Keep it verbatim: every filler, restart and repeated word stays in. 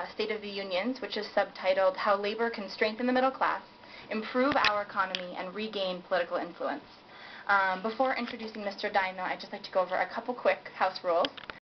uh, State of the Unions, which is subtitled How Labor Can Strengthen the Middle Class, Improve Our Economy, and Regain Political Influence. Um, before introducing Mister Dine, though, I'd just like to go over a couple quick house rules.